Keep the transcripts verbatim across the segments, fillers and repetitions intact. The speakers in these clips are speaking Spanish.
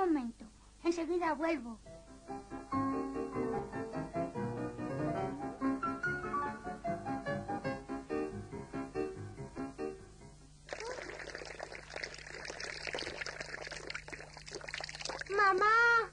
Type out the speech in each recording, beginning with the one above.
momento. Enseguida vuelvo. ¡Mamá!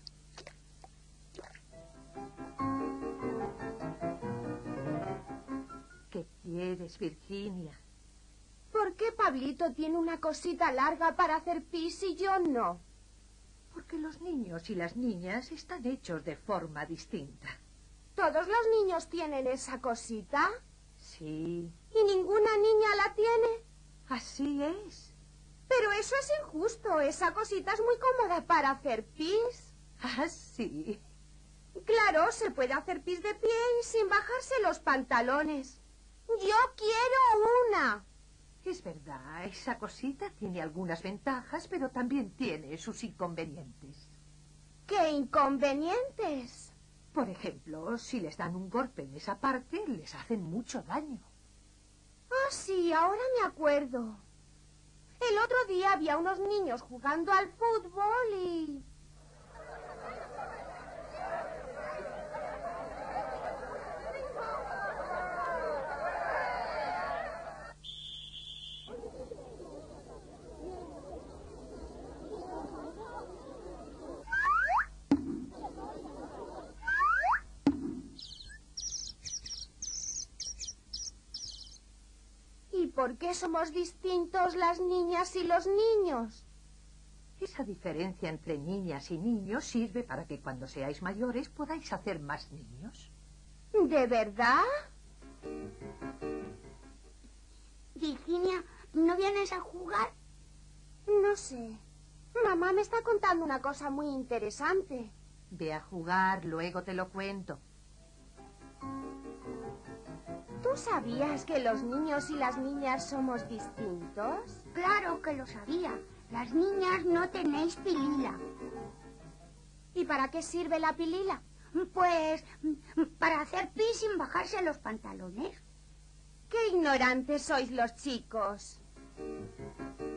¿Qué quieres, Virginia? ¿Por qué Pablito tiene una cosita larga para hacer pis y yo no? Porque los niños y las niñas están hechos de forma distinta. ¿Todos los niños tienen esa cosita? Sí. ¿Y ninguna niña la tiene? Así es. Pero eso es injusto. Esa cosita es muy cómoda para hacer pis. Ah, sí. Claro, se puede hacer pis de pie y sin bajarse los pantalones. Yo quiero una. Es verdad, esa cosita tiene algunas ventajas, pero también tiene sus inconvenientes. ¿Qué inconvenientes? Por ejemplo, si les dan un golpe en esa parte, les hacen mucho daño. Ah, sí, ahora me acuerdo. El otro día había unos niños jugando al fútbol y... ¿Y por qué somos distintos las niñas y los niños? Esa diferencia entre niñas y niños sirve para que cuando seáis mayores podáis hacer más niños. ¿De verdad? Virginia, ¿no vienes a jugar? No sé. Mamá me está contando una cosa muy interesante. Ve a jugar, luego te lo cuento. ¿Tú sabías que los niños y las niñas somos distintos? Claro que lo sabía. Las niñas no tenéis pilila. ¿Y para qué sirve la pilila? Pues para hacer pis sin bajarse los pantalones. ¡Qué ignorantes sois los chicos!